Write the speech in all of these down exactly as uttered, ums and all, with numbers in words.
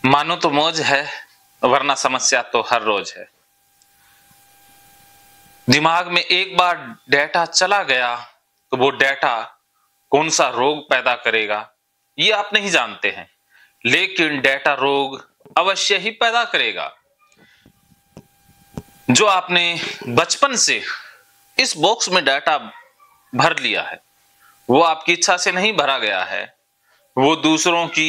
मानो तो मौज है, वरना समस्या तो हर रोज है। दिमाग में एक बार डेटा चला गया तो वो डेटा कौन सा रोग पैदा करेगा ये आप नहीं जानते हैं, लेकिन डेटा रोग अवश्य ही पैदा करेगा। जो आपने बचपन से इस बॉक्स में डाटा भर लिया है वो आपकी इच्छा से नहीं भरा गया है, वो दूसरों की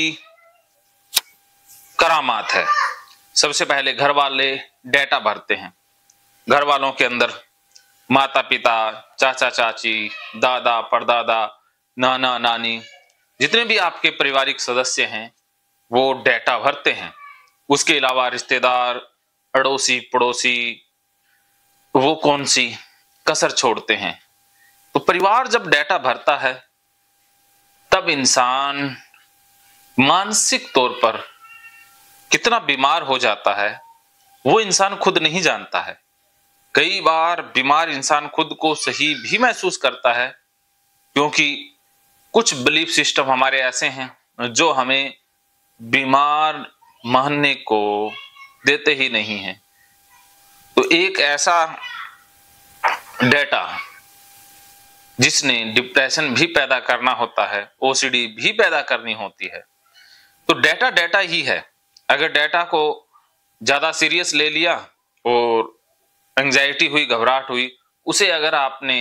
करामात है। सबसे पहले घर वाले डेटा भरते हैं। घर वालों के अंदर माता पिता, चाचा चाची, दादा परदादा, नाना नानी, जितने भी आपके पारिवारिक सदस्य हैं वो डेटा भरते हैं। उसके अलावा रिश्तेदार, अड़ोसी पड़ोसी, वो कौन सी कसर छोड़ते हैं। तो परिवार जब डेटा भरता है तब इंसान मानसिक तौर पर कितना बीमार हो जाता है वो इंसान खुद नहीं जानता है। कई बार बीमार इंसान खुद को सही भी महसूस करता है, क्योंकि कुछ बिलीफ सिस्टम हमारे ऐसे हैं जो हमें बीमार मानने को देते ही नहीं हैं। तो एक ऐसा डेटा जिसने डिप्रेशन भी पैदा करना होता है, ओसीडी भी पैदा करनी होती है। तो डेटा डेटा ही है। अगर डेटा को ज्यादा सीरियस ले लिया और एंजाइटी हुई, घबराहट हुई, उसे अगर आपने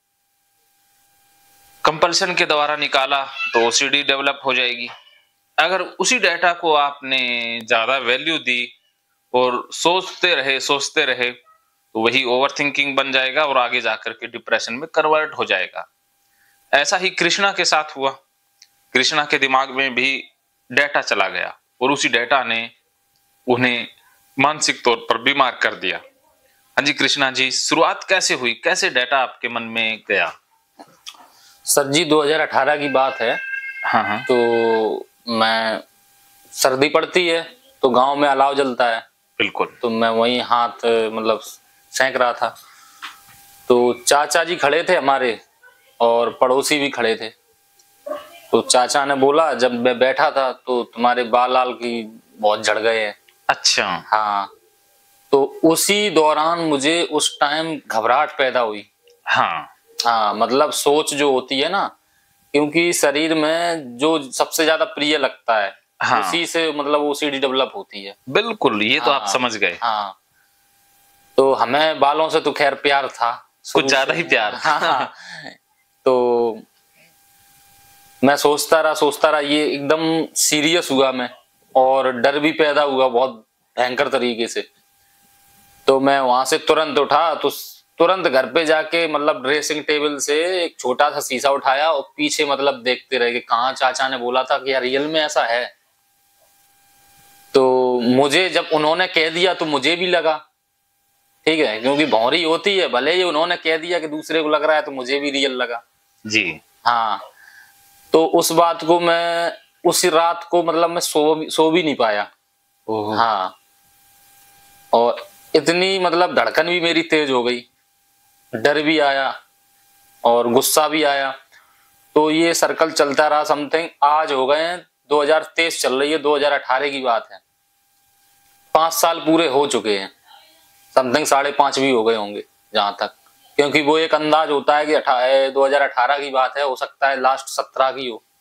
कंपल्शन के द्वारा निकाला तो ओसीडी डेवलप हो जाएगी। अगर उसी डेटा को आपने ज्यादा वैल्यू दी और सोचते रहे सोचते रहे तो वही ओवर थिंकिंग बन जाएगा और आगे जाकर के डिप्रेशन में कन्वर्ट हो जाएगा। ऐसा ही कृष्णा के साथ हुआ। कृष्णा के दिमाग में भी डेटा चला गया और उसी डेटा ने उन्हें मानसिक तौर पर बीमार कर दिया। हाँ जी कृष्णा जी, शुरुआत कैसे हुई, कैसे डेटा आपके मन में गया? सर जी दो हज़ार अठारह की बात है। हाँ हाँ। तो मैं सर्दी पड़ती है तो गांव में अलाव जलता है। बिल्कुल। तो मैं वहीं हाथ मतलब सेंक रहा था, तो चाचा जी खड़े थे हमारे और पड़ोसी भी खड़े थे। तो चाचा ने बोला, जब मैं बैठा था तो तुम्हारे बाल लाल की बहुत झड़ गए हैं। अच्छा। हाँ। तो उसी दौरान मुझे उस टाइम घबराहट पैदा हुई। हाँ हाँ, मतलब सोच जो होती है ना, क्योंकि शरीर में जो सबसे ज्यादा प्रिय लगता है हाँ। उसी से मतलब ओसीडी डेवलप होती है। बिल्कुल, ये तो हाँ, आप समझ गए। हाँ। तो हमें बालों से तो खैर प्यार था, कुछ ज्यादा ही प्यार। हाँ। तो मैं सोचता रहा सोचता रहा ये एकदम सीरियस हुआ मैं, और डर भी पैदा हुआ बहुत भयंकर तरीके से। तो मैं वहां से तुरंत उठा, तो तुरंत घर पे जाके मतलब ड्रेसिंग टेबल से एक छोटा सा शीशा उठाया और पीछे मतलब देखते रहे कि कहाँ चाचा ने बोला था कि यार रियल में ऐसा है। तो मुझे जब उन्होंने कह दिया तो मुझे भी लगा, ठीक है, क्योंकि भौरी होती है, भले ही उन्होंने कह दिया कि दूसरे को लग रहा है तो मुझे भी रियल लगा जी। हाँ। तो उस बात को मैं उसी रात को मतलब मैं सो भी सो भी नहीं पाया। हाँ। और इतनी मतलब धड़कन भी मेरी तेज हो गई, डर भी आया और गुस्सा भी आया। तो ये सर्कल चलता रहा। समथिंग आज हो गए हैं दो हज़ार तेईस चल रही है, दो हज़ार अठारह की बात है, पांच साल पूरे हो चुके हैं। समथिंग साढ़े पांच भी हो गए होंगे जहां तक, क्योंकि वो एक अंदाज होता है कि दो हज़ार अठारह की बात है, हो सकता है लास्ट सत्रह की हो।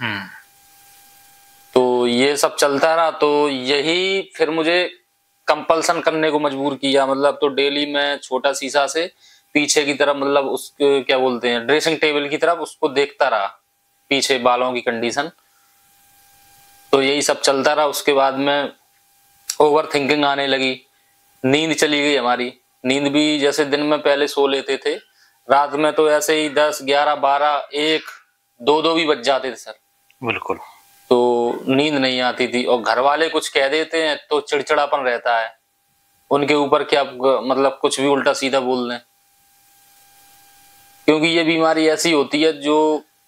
तो ये सब चलता रहा। तो यही फिर मुझे कंपल्सन करने को मजबूर किया। मतलब तो डेली मैं छोटा शीशा से पीछे की तरफ मतलब उसके क्या बोलते हैं ड्रेसिंग टेबल की तरफ उसको देखता रहा, पीछे बालों की कंडीशन। तो यही सब चलता रहा। उसके बाद में ओवर थिंकिंग आने लगी, नींद चली गई हमारी। नींद भी जैसे दिन में पहले सो लेते थे, रात में तो ऐसे ही दस ग्यारह बारह एक दो दो भी बज जाते थे सर। बिल्कुल। तो नींद नहीं आती थी, और घर वाले कुछ कह देते हैं तो चिड़चिड़ापन रहता है उनके ऊपर, क्या मतलब कुछ भी उल्टा सीधा बोल दें। क्योंकि ये बीमारी ऐसी होती है जो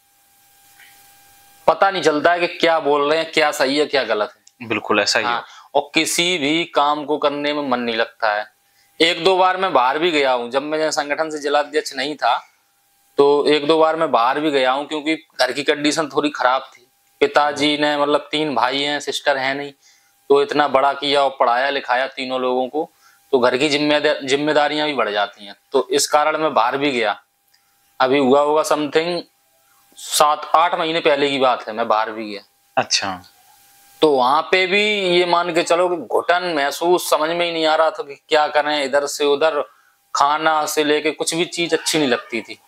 पता नहीं चलता है कि क्या बोल रहे हैं, क्या सही है क्या गलत है। बिल्कुल ऐसा ही हाँ। है। और किसी भी काम को करने में मन नहीं लगता है। एक दो बार मैं बाहर भी गया हूँ, जब मैं संगठन से जिलाध्यक्ष नहीं था तो एक दो बार मैं बाहर भी गया हूँ, क्योंकि घर की कंडीशन थोड़ी खराब थी। पिताजी ने मतलब तीन भाई हैं, सिस्टर है नहीं, तो इतना बड़ा किया और पढ़ाया लिखाया तीनों लोगों को, तो घर की जिम्मेदार जिम्मेदारियां भी बढ़ जाती हैं। तो इस कारण मैं बाहर भी गया। अभी हुआ होगा समथिंग सात आठ महीने पहले की बात है, मैं बाहर भी गया। अच्छा। तो वहां पे भी ये मान के चलो कि घुटन महसूस, समझ में ही नहीं आ रहा था कि क्या करें, इधर से उधर, खाना से लेके कुछ भी चीज अच्छी नहीं लगती थी।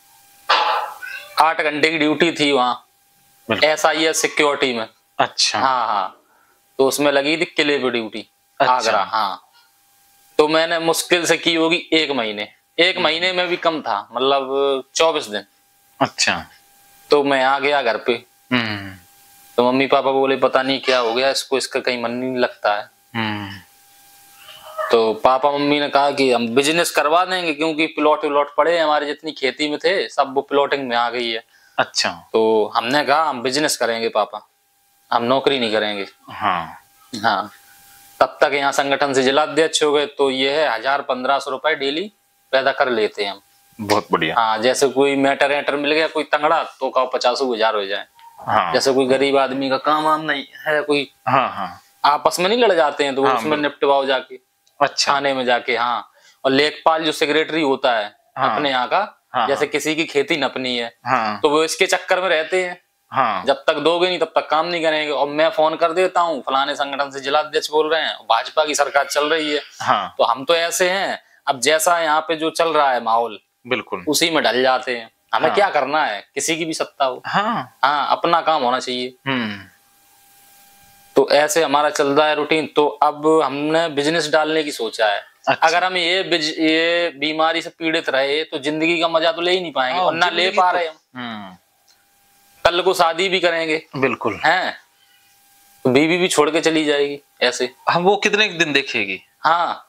आठ घंटे की ड्यूटी थी वहां एस आई एस सिक्योरिटी में। अच्छा। हाँ हाँ, तो उसमें लगी थी किले पे ड्यूटी। अच्छा। आगरा। हाँ, तो मैंने मुश्किल से की होगी एक महीने एक महीने में भी कम था, मतलब चौबीस दिन। अच्छा। तो मैं आ गया घर पे। हम्म। तो मम्मी पापा बोले पता नहीं क्या हो गया इसको, इसका कहीं मन नहीं लगता है। हम्म। तो पापा मम्मी ने कहा कि हम बिजनेस करवा देंगे, क्योंकि प्लॉट व्लॉट पड़े हमारे जितनी खेती में थे सब वो प्लॉटिंग में आ गई है। अच्छा। तो हमने कहा हम बिजनेस करेंगे पापा, हम नौकरी नहीं करेंगे। हाँ। हाँ, तब तक यहाँ संगठन से जिला अध्यक्ष हो गए, तो ये है हजार पंद्रह सौ रुपए डेली पैदा कर लेते हैं हम। बहुत बढ़िया। हाँ, जैसे कोई मैटर एटर मिल गया कोई तंगड़ा, तो कहो पचास हजार हो जाए। हाँ। जैसे कोई गरीब आदमी का काम वाम नहीं है, कोई हाँ हाँ आपस में नहीं लड़ जाते हैं, तो वो हाँ, उसमें निपटवाओ जाके। अच्छा। थाने में जाके। हाँ, और लेखपाल जो सेक्रेटरी होता है हाँ, अपने यहाँ का, हाँ, जैसे हाँ, किसी की खेती नपनी है, हाँ, तो वो इसके चक्कर में रहते हैं। हाँ, जब तक दोगे नहीं तब तक काम नहीं करेंगे। और मैं फोन कर देता हूँ फलाने संगठन से जिला अध्यक्ष बोल रहे हैं, भाजपा की सरकार चल रही है। हाँ, तो हम तो ऐसे हैं, अब जैसा यहाँ पे जो चल रहा है माहौल, बिल्कुल उसी में ढल जाते हैं। हमें हाँ, क्या करना है, किसी की भी सत्ता हो। हाँ, हाँ, अपना काम होना चाहिए। हम्म। तो ऐसे हमारा चल रहा है रूटीन। तो अब हमने बिजनेस डालने की सोचा है। अच्छा। अगर हम ये बिज, ये बीमारी से पीड़ित रहे तो जिंदगी का मजा तो ले ही नहीं पाएंगे, हाँ, और ना ले जिंदगी पा तो- रहे हम। हम्म, कल को शादी भी करेंगे, बिल्कुल हैं, तो बीवी भी छोड़ के चली जाएगी ऐसे। हम वो कितने दिन देखेगी। हाँ,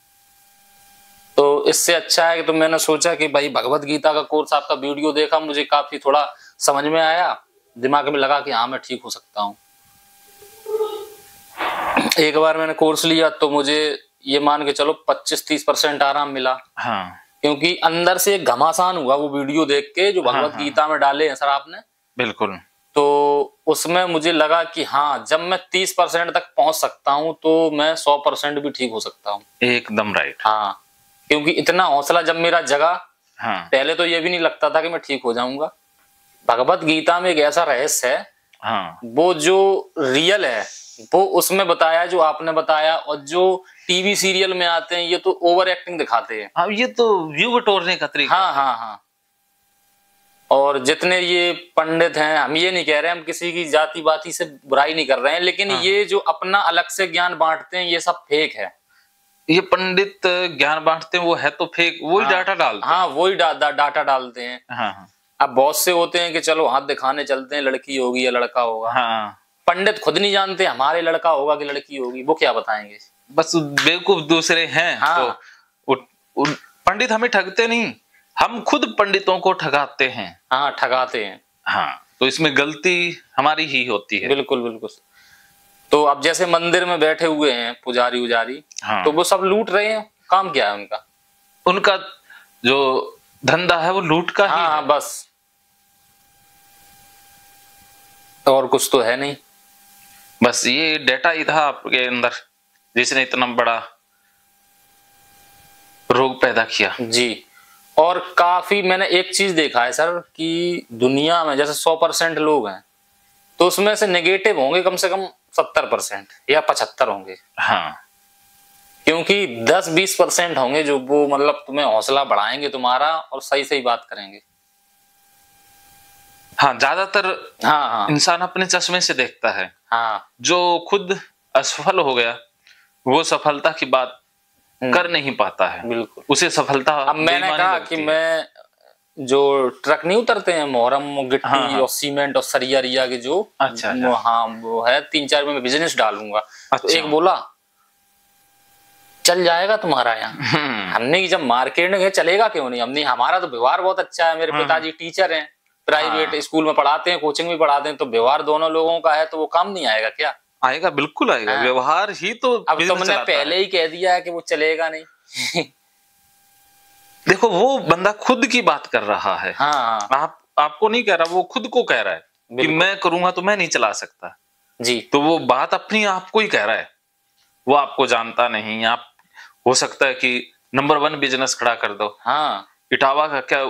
तो इससे अच्छा है कि तो मैंने सोचा कि भाई भगवत गीता का कोर्स आपका वीडियो देखा, मुझे काफी थोड़ा समझ में आया, दिमाग में लगा कि हाँ मैं ठीक हो सकता हूँ। एक बार मैंने कोर्स लिया तो मुझे ये मान के चलो पच्चीस तीस परसेंट आराम मिला। हाँ, क्योंकि अंदर से एक घमासान हुआ वो वीडियो देख के जो भगवत हाँ, गीता में डाले हैं सर आपने। बिल्कुल। तो उसमें मुझे लगा कि हाँ, जब मैं तीस परसेंट तक पहुंच सकता हूँ तो मैं सौ परसेंट भी ठीक हो सकता हूँ। एकदम राइट। हाँ, क्योंकि इतना हौसला जब मेरा जगा, हाँ, पहले तो ये भी नहीं लगता था कि मैं ठीक हो जाऊंगा। भगवत गीता में एक ऐसा रहस्य है, हाँ, वो जो रियल है वो उसमें बताया जो आपने बताया, और जो टीवी सीरियल में आते हैं ये तो ओवर एक्टिंग दिखाते हैं। अब ये तो व्यू बटोरने का तरीका। हाँ हाँ हाँ। और जितने ये पंडित हैं, हम ये नहीं कह रहे, हम किसी की जाति बाती से बुराई नहीं कर रहे हैं, लेकिन हाँ, ये जो अपना अलग से ज्ञान बांटते हैं ये सब फेक है। ये पंडित ज्ञान बांटते हैं वो है तो फेक, वही हाँ, डाटा डालते हैं। हाँ, वही डा, डा, डाटा डालते हैं। हाँ, हाँ, अब बहुत से होते हैं कि चलो हाथ दिखाने चलते हैं, लड़की होगी या लड़का होगा। हाँ, पंडित खुद नहीं जानते हमारे लड़का होगा कि लड़की होगी, वो क्या बताएंगे। बस बेवकूफ दूसरे हैं। हाँ, तो उ, उ, पंडित हमें ठगते नहीं, हम खुद पंडितों को ठगाते हैं। हाँ, ठगाते हैं। हाँ, तो इसमें गलती हमारी ही होती है। बिल्कुल बिल्कुल। तो अब जैसे मंदिर में बैठे हुए हैं पुजारी उजारी, हाँ, तो वो सब लूट रहे हैं, काम क्या है उनका? उनका जो धंधा है वो लूट का ही हाँ, है। बस, और कुछ तो है नहीं। बस ये डेटा ही था आपके अंदर जिसने इतना बड़ा रोग पैदा किया। जी। और काफी मैंने एक चीज देखा है सर कि दुनिया में जैसे सौ परसेंट लोग हैं तो उसमें से नेगेटिव होंगे कम से कम सत्तर परसेंट या पचहत्तर होंगे। हाँ, क्योंकि दस बीस परसेंट होंगे जो वो मतलब तुम्हें हौसला बढ़ाएंगे तुम्हारा और सही सही बात करेंगे। हाँ, ज्यादातर हाँ हाँ इंसान अपने चश्मे से देखता है। हाँ, जो खुद असफल हो गया वो सफलता की बात कर नहीं पाता है, बिल्कुल। उसे सफलता अब मैंने बेईमानी कहा लगती कि है। मैं जो ट्रक नहीं उतरते हैं मोहरम गिट्टी हाँ, हाँ। और सीमेंट और सरिया रिया के जो, अच्छा, अच्छा। वो, हाँ वो है तीन चार में बिजनेस डालूंगा। तो अच्छा। एक बोला चल जाएगा तुम्हारा यहाँ। हमने की जब मार्केट में गए चलेगा क्यों नहीं, हमने हमारा तो व्यवहार बहुत अच्छा है, मेरे पिताजी टीचर हैं, प्राइवेट हाँ। स्कूल में पढ़ाते हैं, कोचिंग भी पढ़ाते हैं, तो व्यवहार दोनों लोगों का है तो वो काम नहीं आएगा क्या? आएगा, बिल्कुल आएगा। हाँ। व्यवहार ही तो अब बिजनेस तुमने चलाता पहले है। ही कह दिया है कि वो चलेगा नहीं। देखो वो बंदा खुद की बात कर रहा है। हाँ, आप आपको नहीं कह रहा, वो खुद को कह रहा है कि बिल्कुल। मैं करूंगा तो मैं नहीं चला सकता। जी। तो वो बात अपनी आपको ही कह रहा है, वो आपको जानता नहीं। आप हो सकता है कि नंबर वन बिजनेस खड़ा कर दो। हाँ इटावा का क्या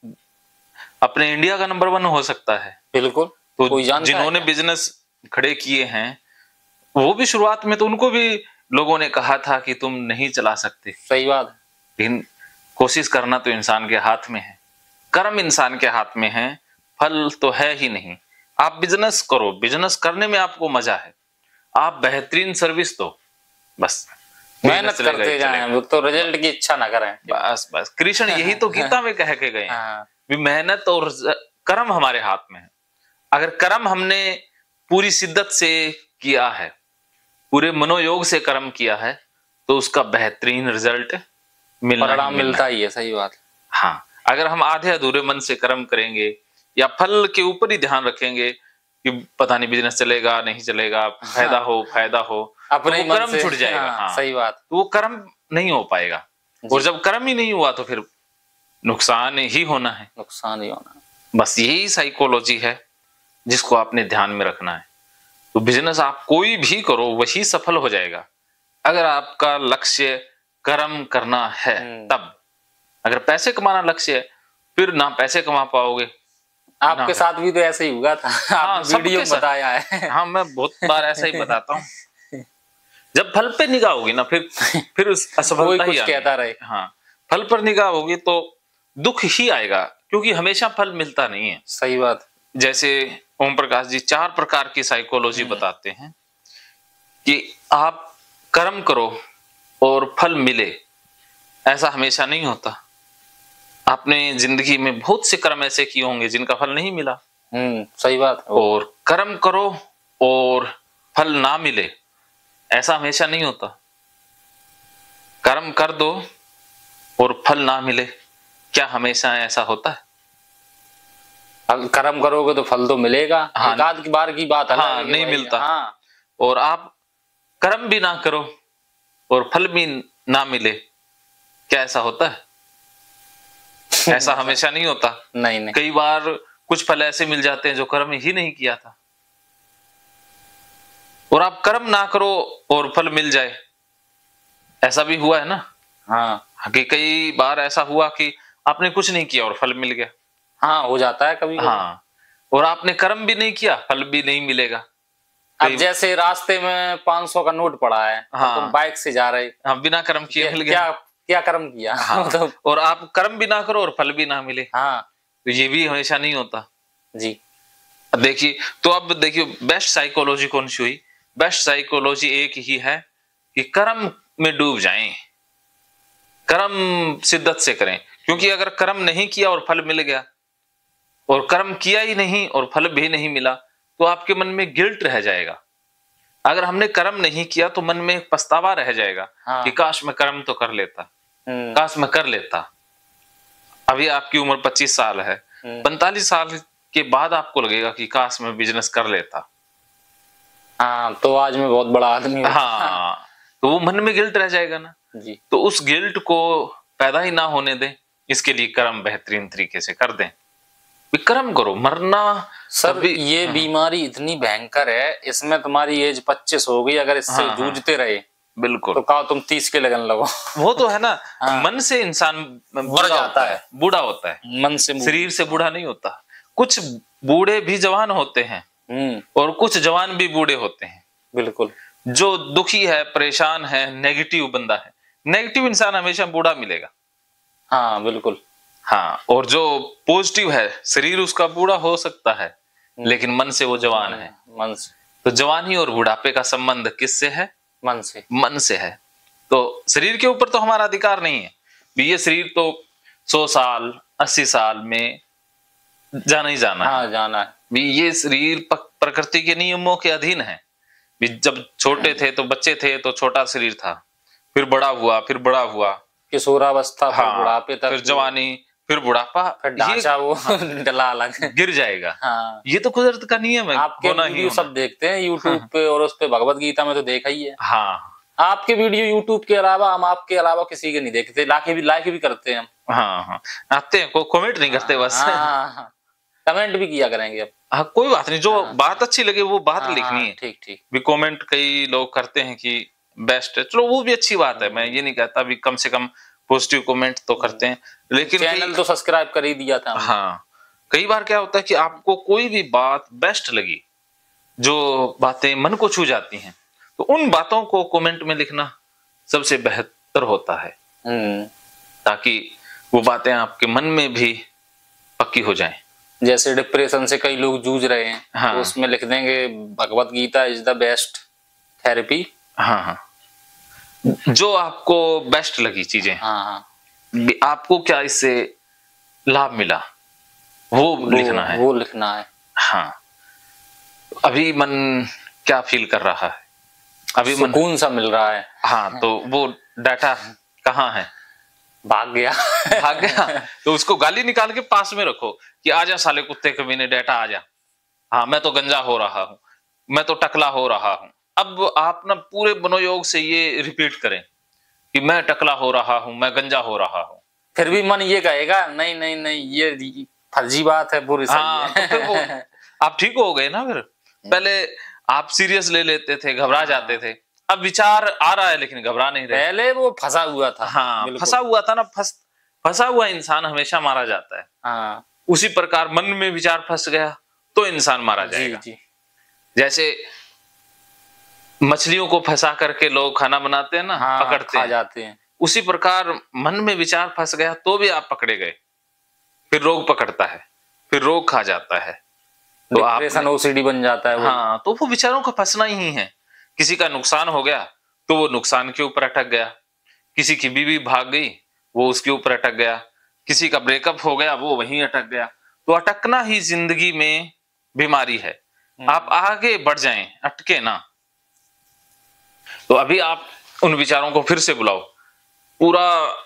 अपने इंडिया का नंबर वन हो सकता है। बिल्कुल। तो कोई जानता जिन्होंने है बिजनेस खड़े किए हैं, वो भी शुरुआत में तो उनको भी लोगों ने कहा था कि तुम नहीं चला सकते। सही बात। लेकिन कोशिश करना तो इंसान के हाथ में है, कर्म इंसान के हाथ में है, फल तो है ही नहीं। आप बिजनेस करो, बिजनेस करने में आपको मजा है, आप बेहतरीन सर्विस दो, बस मेहनत करते जाएं, वो तो रिजल्ट की इच्छा ना करें। बस बस कृष्ण यही तो गीता में कह के गए हैं भी मेहनत और कर्म हमारे हाथ में है। अगर कर्म हमने पूरी शिद्दत से किया है, पूरे मनोयोग से कर्म किया है, तो उसका बेहतरीन रिजल्ट मिलना परिणाम ही मिलता ही है। सही बात। हाँ, अगर हम आधे अधूरे मन से कर्म करेंगे या फल के ऊपर ही ध्यान रखेंगे कि पता नहीं बिजनेस चलेगा नहीं चलेगा, फायदा हो फायदा हो, अपने तो वो कर्म छूट जाएगा। हाँ, हाँ, सही बात। तो वो कर्म नहीं हो पाएगा, और जब कर्म ही नहीं हुआ तो फिर नुकसान ही होना है। नुकसान ही होना। बस यही साइकोलॉजी है जिसको आपने ध्यान में रखना है। तो बिजनेस आप कोई भी करो वही सफल हो जाएगा, अगर आपका लक्ष्य कर्म करना है तब। अगर पैसे कमाना लक्ष्य है, फिर ना पैसे कमा पाओगे। आपके साथ भी तो ऐसे ही हुआ था। हाँ, वीडियो में बताया है। हाँ, मैं बहुत बार ऐसा ही बताता हूँ। जब फल पे निगाह होगी ना, फिर फिर उस असफलता ही कुछ कहता रहे। हाँ, फल पर निगाह होगी तो दुख ही आएगा, क्योंकि हमेशा फल मिलता नहीं है। सही बात। जैसे ओम प्रकाश जी चार प्रकार की साइकोलॉजी बताते हैं कि आप कर्म करो और फल मिले, ऐसा हमेशा नहीं होता। आपने जिंदगी में बहुत से कर्म ऐसे किए होंगे जिनका फल नहीं मिला। हम्म, सही बात। और कर्म करो और फल ना मिले, ऐसा हमेशा नहीं होता। कर्म कर दो और फल ना मिले, क्या हमेशा ऐसा होता है? कर्म करोगे तो फल तो मिलेगा। हाँ, एक आध की बार की बात है। हाँ, नहीं मिलता। हाँ। और आप कर्म भी ना करो और फल भी ना मिले, क्या ऐसा होता है? ऐसा हमेशा नहीं होता। नहीं नहीं। कई बार कुछ फल ऐसे मिल जाते हैं जो कर्म ही नहीं किया था, और आप कर्म ना करो और फल मिल जाए, ऐसा भी हुआ है ना। हाँ, कि कई बार ऐसा हुआ कि आपने कुछ नहीं किया और फल मिल गया। हाँ, हो जाता है कभी। हाँ, और आपने कर्म भी नहीं किया, फल भी नहीं मिलेगा। अब जैसे रास्ते में पांच सौ का नोट पड़ा है, हाँ, तो तुम बाइक से जा रहे, हाँ, बिना कर्म किए मिल गया। क्या क्या कर्म किया। हाँ, तो, और आप कर्म भी ना करो और फल भी ना मिले। हाँ, तो ये भी हमेशा नहीं होता जी। देखिए, तो अब देखिए बेस्ट साइकोलॉजी कौन सी हुई? बेस्ट साइकोलॉजी एक ही है कि कर्म में डूब जाएं, कर्म शिद्दत से करें। क्योंकि अगर कर्म नहीं किया और फल मिल गया, और कर्म किया ही नहीं और फल भी नहीं मिला, तो आपके मन में गिल्ट रह जाएगा। अगर हमने कर्म नहीं किया तो मन में एक पछतावा रह जाएगा। हाँ। कि काश मैं कर्म तो कर लेता, काश मैं कर लेता। अभी आपकी उम्र पच्चीस साल है, पैंतालीस साल के बाद आपको लगेगा कि काश मैं बिजनेस कर लेता। हाँ, तो आज मैं बहुत बड़ा आदमी हूं। हाँ, तो वो मन में गिल्ट रह जाएगा ना जी। तो उस गिल्ट को पैदा ही ना होने दें, इसके लिए कर्म बेहतरीन तरीके से कर दें। कर्म करो, मरना सर ये बीमारी इतनी भयंकर है, इसमें तुम्हारी एज पच्चीस हो गई, अगर इससे हाँ, जूझते रहे बिल्कुल तो कहो तुम तीस के लगन लगो। वो तो है ना। हाँ, मन से इंसान बढ़ जाता है, बूढ़ा होता है, मन से, शरीर से बूढ़ा नहीं होता। कुछ बूढ़े भी जवान होते हैं और कुछ जवान भी बूढ़े होते हैं। बिल्कुल। जो दुखी है, परेशान है, नेगेटिव बंदा है, नेगेटिव इंसान हमेशा बूढ़ा मिलेगा। हाँ बिल्कुल। हाँ, और जो पॉजिटिव है, शरीर उसका बूढ़ा हो सकता है लेकिन मन से वो जवान है। मन से। तो जवानी और बुढ़ापे का संबंध किससे है? मन से। मन से है। तो शरीर के ऊपर तो हमारा अधिकार नहीं है, ये शरीर तो सौ साल अस्सी साल में जाना ही जाना हाँ, है। जाना है। ये शरीर प्रकृति के नियमों के अधीन है। जब छोटे थे तो बच्चे थे तो छोटा शरीर था, फिर बड़ा हुआ, फिर बड़ा हुआ, किशोरावस्था, फिर हाँ, बुढ़ापे तक, फिर जवानी, फिर बुढ़ापा, फिर ढांचा वो हाँ, डला अलग गिर जाएगा। हाँ, ये तो कुदरत का नियम है। आपके वीडियो सब देखते हैं यूट्यूब हाँ, पे, और उस पे भगवत गीता में तो देखा ही है। हाँ, आपके वीडियो यूट्यूब के अलावा हम आपके अलावा किसी के नहीं देखते, लाइक भी लाइक भी करते हैं हम। हाँ हाँ, आते हैं, को कमेंट नहीं करते बस। हाँ, हाँ, कमेंट भी किया करेंगे अब। हाँ कोई बात नहीं, जो हाँ, बात अच्छी लगे वो बात हाँ, लिखनी है। ठीक ठीक। भी कमेंट कई लोग करते हैं कि बेस्ट है, चलो वो भी अच्छी बात है, मैं ये नहीं कहता, भी कम से कम पॉजिटिव कमेंट तो करते हैं, लेकिन चैनल तो सब्सक्राइब कर ही दिया था। हाँ कई बार क्या होता है कि आपको कोई भी बात बेस्ट लगी, जो बातें मन को छू जाती हैं, तो उन बातों को कमेंट में लिखना सबसे बेहतर होता है, ताकि वो बातें आपके मन में भी पक्की हो जाएं। जैसे डिप्रेशन से कई लोग जूझ रहे हैं, हाँ। तो उसमें लिख देंगे Bhagavad Gita is the best therapy. हाँ हाँ जो आपको बेस्ट लगी चीजें, हाँ हाँ आपको क्या इससे लाभ मिला, वो, वो लिखना है, वो लिखना है। हाँ अभी मन क्या फील कर रहा है, अभी मन सुकून सा मिल रहा है, हाँ तो वो डाटा कहाँ है, भाग गया भाग गया, तो उसको गाली निकाल के पास में रखो कि आजा साले कुत्ते कमीने डाटा आजा, हाँ मैं तो गंजा हो रहा हूँ, मैं तो टकला हो रहा हूँ। अब आप ना पूरे मनोयोग से ये रिपीट करें कि मैं टकला हो रहा हूँ, मैं गंजा हो रहा हूँ, फिर भी मन ये कहेगा नहीं नहीं नहीं ये फर्जी बात है, बुरी हाँ तो फिर वो आप ठीक हो गए ना। फिर पहले आप सीरियस ले लेते थे, घबरा जाते थे, अब विचार आ रहा है लेकिन घबरा नहीं रहे। पहले वो फंसा हुआ था, हाँ फंसा हुआ था ना, फंस फंसा हुआ इंसान हमेशा मारा जाता है। हाँ उसी प्रकार मन में विचार फंस गया तो इंसान मारा जाएगा। जी, जी। जैसे मछलियों को फंसा करके लोग खाना बनाते हैं ना, हाँ, पकड़ते हैं, जाते हैं, उसी प्रकार मन में विचार फंस गया तो भी आप पकड़े गए, फिर रोग पकड़ता है, फिर रोग खा जाता है, तो डिप्रेशन ओसीडी बन जाता है वो। हाँ तो वो विचारों का फंसना ही है। किसी का नुकसान हो गया तो वो नुकसान के ऊपर अटक गया, किसी की बीवी भाग गई वो उसके ऊपर अटक गया, किसी का ब्रेकअप हो गया वो वहीं अटक गया। तो अटकना ही जिंदगी में बीमारी है, आप आगे बढ़ जाएं, अटके ना। तो अभी आप उन विचारों को फिर से बुलाओ, पूरा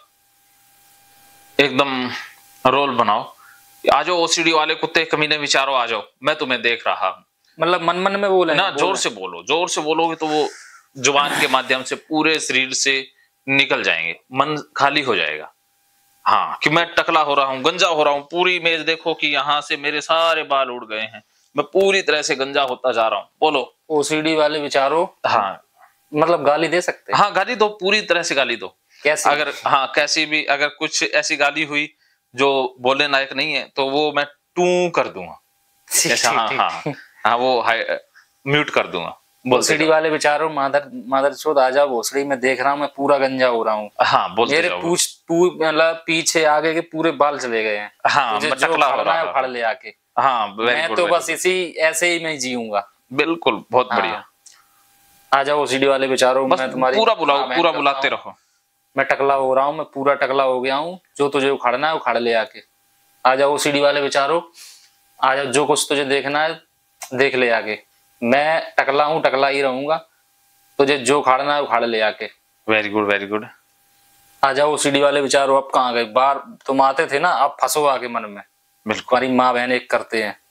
एकदम रोल बनाओ, आ जाओ ओसीडी वाले कुत्ते कमीने विचारों, आ जाओ मैं तुम्हें देख रहा हूं। मतलब मन मन में बोले ना, जोर से बोलो, जोर से बोलोगे तो वो जुबान के माध्यम से पूरे शरीर से निकल जाएंगे, मन खाली हो जाएगा। हाँ कि मैं टकला हो रहा हूँ, गंजा हो रहा हूँ, पूरी इमेज देखो कि यहाँ से मेरे सारे बाल उड़ गए हैं, मैं पूरी तरह से गंजा होता जा रहा हूँ। बोलो ओसीडी वाले विचारों। हाँ मतलब गाली दे सकते हैं? हाँ गाली दो, पूरी तरह से गाली दो। कैसे? अगर हाँ कैसी भी, अगर कुछ ऐसी गाली हुई जो बोलने लायक नहीं है तो वो मैं टू कर दूंगा, ऐसा, हाँ हाँ हाँ वो म्यूट कर दूंगा। भोसड़ी वाले विचारों, मादर मादर चोद आ जाओ भोसड़ी, मैं देख रहा हूँ मैं पूरा गंजा हो रहा हूँ। हाँ बोलते मेरे पूछ मतलब पीछे आगे के पूरे बाल चले गए हैं। हाँ जो टकला हो रहा है उखाड़ ले आके। हाँ मैं तो बस इसी ऐसे ही मैं जीऊंगा। बिल्कुल, बहुत बढ़िया। आ जाओ ओसीडी वाले विचारों, मैं तुम्हारी पूरा बुलाओ, पूरा बुलाते रहो। मैं टकला हो रहा हूँ, मैं पूरा टकला हो गया हूँ, जो तुझे उखाड़ना है उखाड़ ले आके। आ जाओ ओसीडी वाले विचारों, आ जाओ, जो कुछ तुझे देखना है देख ले आके। मैं टकला हूँ, टकला ही रहूंगा, तुझे जो उखाड़ना है उखाड़ ले आके। Very good, very good. आ जाओ ओसीडी वाले विचारों, अब कहाँ गए? बार तुम आते थे ना, अब फंसो आके मन में। बिल्कुल, तुम्हारी माँ बहन एक करते हैं।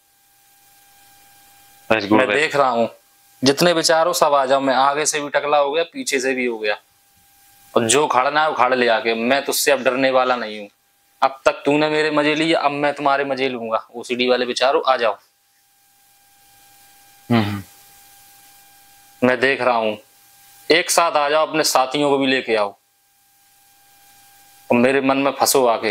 Very good. मैं देख रहा हूँ जितने विचारों सब आ जाओ, मैं आगे से भी टकला हो गया, पीछे से भी हो गया, और जो उखाड़ना है उखाड़ ले आके। मैं तुझसे अब डरने वाला नहीं हूँ, अब तक तूने मेरे मजे लिए, अब मैं तुम्हारे मजे लूंगा। ओसीडी वाले विचारों आ जाओ। मैं देख रहा हूं, एक साथ आ जाओ, अपने साथियों को भी लेके आओ, और मेरे मन में फंसो आके।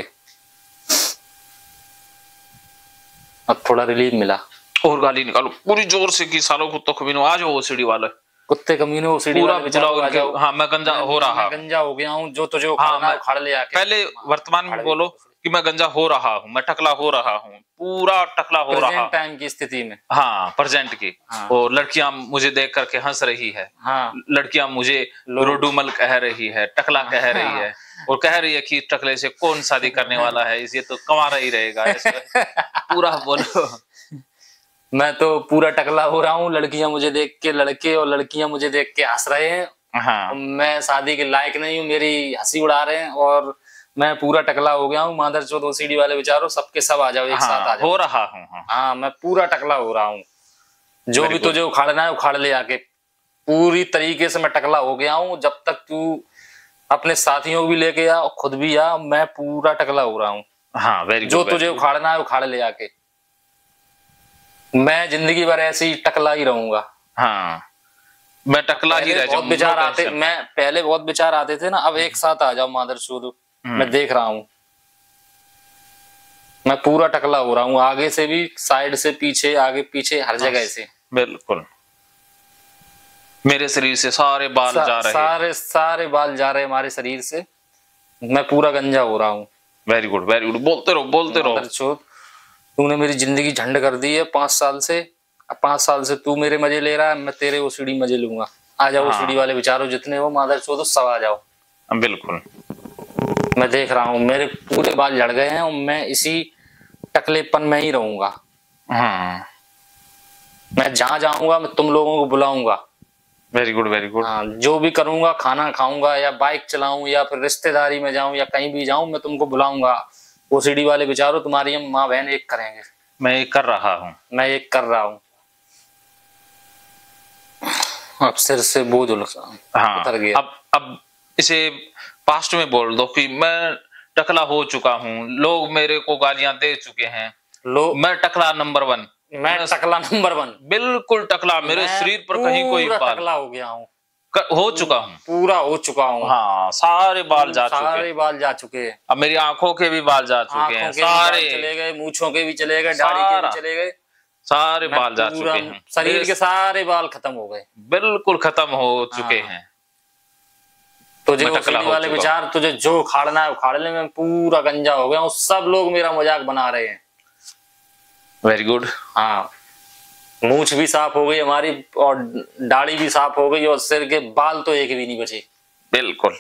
अब थोड़ा रिलीफ मिला। और गाली निकालो पूरी जोर से कि सालों कुत्तों कमीनों, आ जाओ ओसीडी वाले कुत्ते कमीनों, ओसीडी वाले विचारों आ जाओ। हाँ मैं गंजा हो रहा हूँ, गंजा हो गया हूँ, जो तुझे उखाड़ना है उखाड़ ले आके। पहले वर्तमान में बोलो कि मैं गंजा हो रहा हूँ, मैं टकला हो रहा हूँ, पूरा टकला हो रहा हूँ, टाइम की स्थिति में। हाँ प्रेजेंट की। हाँ। और लड़कियां मुझे देख करके हंस रही है। हाँ। लड़कियां मुझे रोडूमल कह रही है, टकला कह रही हाँ। है, और कह रही है कि टकले से कौन शादी करने वाला है, इसे तो कमा रही रहेगा। पूरा बोलो। मैं तो पूरा टकला हो रहा हूँ, लड़कियां मुझे देख के, लड़के और लड़कियां मुझे देख के हंस रहे हैं। हाँ। मैं शादी के लायक नहीं हूँ, मेरी हंसी उड़ा रहे हैं, और मैं पूरा टकला हो गया हूँ। मादर चोद ओसीडी वाले विचारों, सबके सब आ जाओ, एक हाँ, साथ आ जाओ। हो रहा हूँ। हाँ।, हाँ मैं पूरा टकला हो रहा हूँ, जो भी तुझे उखाड़ना है उखाड़ ले आके। पूरी तरीके से मैं टकला हो गया हूँ, जब तक तू अपने साथियों को भी लेके आ, खुद भी आ, मैं पूरा टकला हो रहा हूँ। हाँ, वेरी गुड। जो तुझे उखाड़ना है उखाड़ ले आके। मैं जिंदगी भर ऐसे ही टकला ही रहूंगा। हाँ, मैं टकला ही रह बहुत विचार आते, मैं पहले बहुत विचार आते थे ना, अब एक साथ आ जाओ मादरचोद। मैं देख रहा हूँ मैं पूरा टकला हो रहा हूँ, आगे से भी, साइड से, पीछे, आगे पीछे, हर जगह से। बिल्कुल, मेरे शरीर से सारे बाल सा, जा रहे सारे सारे बाल जा रहे हमारे शरीर से। मैं पूरा गंजा हो रहा हूँ। वेरी गुड, वेरी गुड, बोलते रहो बोलते रहो। मादरचोद, तूने मेरी जिंदगी झंड कर दी है पांच साल से। अब पांच साल से तू मेरे मजे ले रहा है, मैं तेरे ओसीडी मजे लूंगा। आ जाओ, ओसीडी वाले विचारों जितने हो मादरचोद सब आ जाओ। बिल्कुल, मैं देख रहा हूँ मेरे पूरे बाल झड़ गए हैं और मैं इसी टकलेपन में ही रहूंगा। हाँ, मैं जहां जाऊंगा मैं तुम लोगों को बुलाऊंगा। Very good, very good. हाँ, जो भी करूंगा, खाना खाऊंगा या बाइक चलाऊं या फिर रिश्तेदारी में जाऊं या कहीं भी जाऊं, मैं तुमको बुलाऊंगा। ओसीडी वाले विचारों तुम्हारी हम माँ बहन एक करेंगे। मैं एक कर रहा हूँ, मैं एक कर रहा हूँ। अब सिर से बोझ हाँ, उतर गया। अब अब इसे पास्ट में बोल दो कि मैं टकला हो चुका हूँ, लोग मेरे को गालियां दे चुके हैं, लोग, मैं टकला नंबर वन, मैं टकला नंबर वन, बिल्कुल टकला, मेरे शरीर पर कहीं कोई बाल, टकला हो गया हूँ, हो चुका हूँ, पूरा हो चुका हूँ। हाँ, सारे बाल जा चुके, सारे बाल जा चुके हैं। अब मेरी आंखों के भी बाल जा चुके हैं, सारे चले गए, मूछों के भी चले गए, दाढ़ी के भी चले गए, सारे बाल जा चुके हैं, शरीर के सारे बाल खत्म हो गए, बिल्कुल खत्म हो चुके हैं। तुझे ओसीडी वाले विचार, तुझे जो उखाड़ना है उखाड़ ले। मैं पूरा गंजा हो गया हूँ, सब लोग मेरा मजाक बना रहे हैं। Very good. हाँ, मूंछ भी साफ हो गई हमारी और दाढ़ी भी साफ हो गई और सिर के बाल तो एक भी नहीं बचे। बिल्कुल।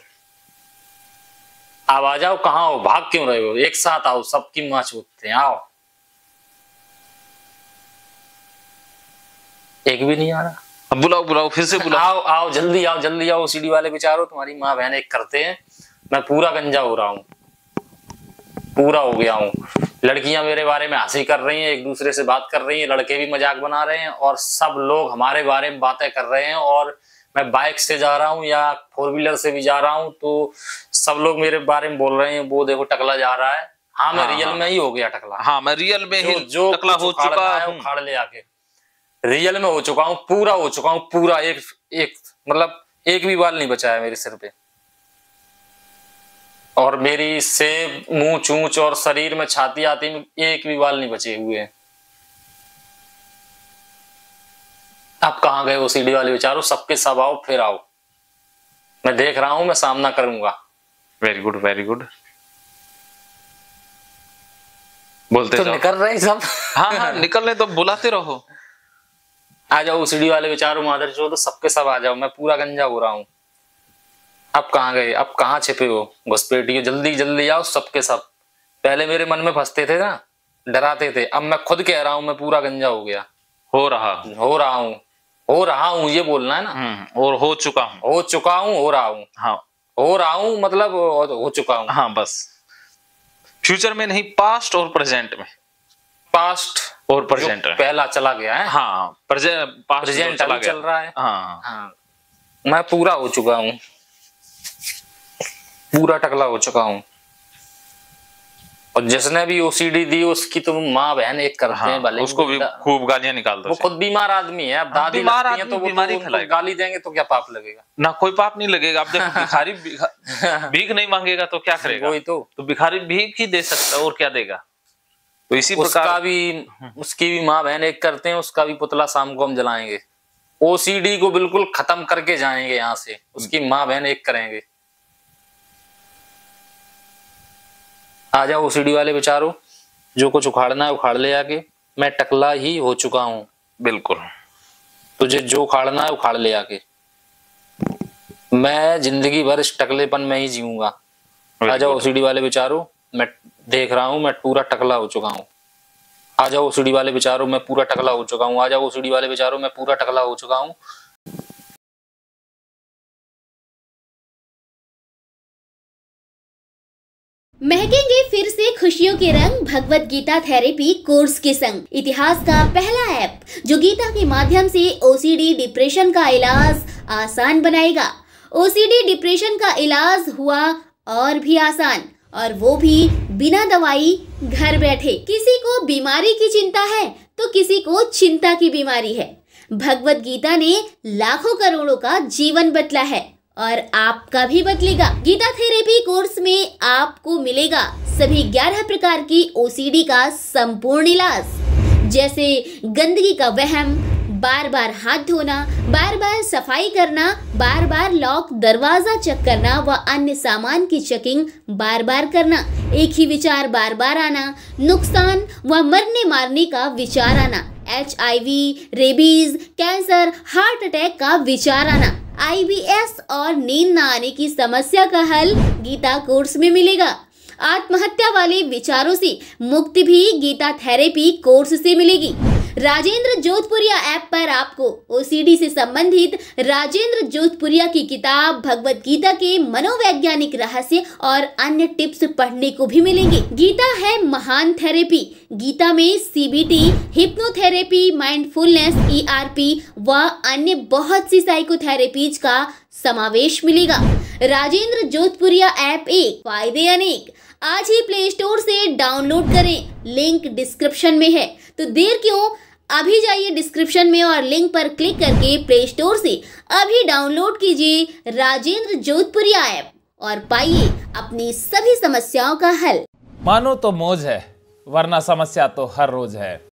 अब आ जाओ, कहाँ हो, भाग क्यों रहे हो? एक साथ आओ, सबकी माँ छूटते हैं, आओ। एक भी नहीं आ रहा। अब बुलाओ बुलाओ, फिर से बुलाओ। आओ आओ, जल्दी आओ जल्दी आओ। ओसीडी वाले विचारो तुम्हारी माँ बहन एक करते हैं। मैं पूरा गंजा हो रहा हूँ, पूरा हो गया हूँ। लड़कियां मेरे बारे में हंसी कर रही हैं, एक दूसरे से बात कर रही हैं, लड़के भी मजाक बना रहे हैं और सब लोग हमारे बारे में बातें कर रहे हैं। और मैं बाइक से जा रहा हूँ या फोर व्हीलर से भी जा रहा हूँ तो सब लोग मेरे बारे में बोल रहे हैं, वो देखो टकला जा रहा है। हाँ, मैं हाँ, रियल में ही हो गया टकला। हाँ, मैं रियल में ही जो टकला हो चुका हूँ, उखाड़ ले आके रियल में हो चुका हूँ, पूरा हो चुका हूँ, पूरा एक एक मतलब एक भी बाल नहीं बचा है मेरे सिर पे। और मेरी से मुंह चूंच और शरीर में छाती आती में एक भी बाल नहीं बचे हुए हैं। अब कहाँ गए ओसीडी वाले विचारो? सबके सब आओ, फिर आओ। मैं देख रहा हूं, मैं सामना करूंगा। वेरी गुड, वेरी गुड, बोलते तो जाओ। निकल रहे सब। हाँ हाँ, निकल रहे तो बुलाते रहो। आ जाओ ओसीडी वाले विचारो, मादर जो, तो सबके सब आ जाओ। मैं पूरा गंजा हो रहा हूँ। अब कहाँ गए? अब कहाँ छिपे हो घुसपैठियों? जल्दी जल्दी आओ सबके सब। पहले मेरे मन में फंसते थे ना, डराते थे, अब मैं खुद कह रहा हूँ मैं पूरा गंजा हो गया, हो रहा हो रहा हूँ हो रहा हूँ ये बोलना है ना। और हो चुका हूँ, हो चुका हूँ, हो रहा हूँ। हाँ, हो रहा हूँ मतलब हो चुका हूँ। हाँ, बस फ्यूचर में नहीं, पास्ट और प्रेजेंट में। पास्ट और प्रेजेंट पहला चला गया है। हाँ, प्रेजेंट प्रेजेंट चला चल रहा है। हाँ हाँ, मैं पूरा हो चुका हूँ, पूरा टकला हो चुका हूँ। और जिसने भी ओसीडी दी उसकी तो माँ बहन एक करते हाँ, हैं, भले उसको भी खूब गालियां निकाल दो। वो खुद बीमार आदमी है, अब दादी लगती है तो बीमारी फैलाएगा। गाली देंगे तो क्या पाप लगेगा? ना, कोई पाप नहीं लगेगा। अब देखो, भिखारी भीख नहीं मांगेगा तो क्या करेगा? वही तो तो भिखारी भीख ही दे सकता है, और क्या देगा? तो इसी प्रकार भी उसकी भी माँ बहन एक करते हैं, उसका भी पुतला शाम को हम जलाएंगे। ओसीडी को बिल्कुल खत्म करके जाएंगे यहाँ से, उसकी माँ बहन एक करेंगे। आ जाओ ओसीडी वाले विचारो, जो कुछ उखाड़ना है उखाड़ ले आके। मैं टकला ही हो चुका हूँ। बिल्कुल। तुझे जो उखाड़ना है उखाड़ ले आके। मैं जिंदगी भर इस टकलेपन में ही जीऊंगा। आ जाओ ओसीडी वाले विचारो, मैं देख रहा हूँ मैं पूरा टकला हो चुका हूँ। आ जाओ ओसीडी वाले विचारो, मैं पूरा टकला हो चुका हूँ। आ जाओ ओसीडी वाले विचारो, मैं पूरा टकला हो चुका हूँ। महकेंगे फिर से खुशियों के रंग भगवत गीता थेरेपी कोर्स के संग। इतिहास का पहला ऐप जो गीता के माध्यम से ओसीडी डिप्रेशन का इलाज आसान बनाएगा। ओसीडी डिप्रेशन का इलाज हुआ और भी आसान, और वो भी बिना दवाई, घर बैठे। किसी को बीमारी की चिंता है तो किसी को चिंता की बीमारी है। भगवत गीता ने लाखों करोड़ों का जीवन बदला है और आपका भी बदलेगा। गीता थेरेपी कोर्स में आपको मिलेगा सभी ग्यारह प्रकार की ओसीडी का संपूर्ण इलाज, जैसे गंदगी का वहम, बार बार हाथ धोना, बार बार सफाई करना, बार बार लॉक दरवाजा चेक करना व अन्य सामान की चेकिंग बार बार करना, एक ही विचार बार बार आना, नुकसान व मरने मारने का विचार आना, H I V, rabies, cancer, heart attack का विचार आना, आई बी एस और नींद न आने की समस्या का हल गीता कोर्स में मिलेगा। आत्महत्या वाले विचारों से मुक्ति भी गीता थेरेपी कोर्स से मिलेगी। राजेंद्र जोधपुरिया ऐप पर आपको ओसीडी से संबंधित राजेंद्र जोधपुरिया की किताब भगवत गीता के मनोवैज्ञानिक रहस्य और अन्य टिप्स पढ़ने को भी मिलेंगे। गीता है महान थेरेपी। गीता में C B T, hypnotherapy, mindfulness, E R P व अन्य बहुत सी साइकोथेरेपीज का समावेश मिलेगा। राजेंद्र जोधपुरिया ऐप एक, फायदे अनेक। आज ही प्ले स्टोर से डाउनलोड करें, लिंक डिस्क्रिप्शन में है। तो देर क्यों, अभी जाइए डिस्क्रिप्शन में और लिंक पर क्लिक करके प्ले स्टोर से अभी डाउनलोड कीजिए राजेंद्र जोधपुरिया ऐप और पाइए अपनी सभी समस्याओं का हल। मानो तो मौज है, वरना समस्या तो हर रोज है।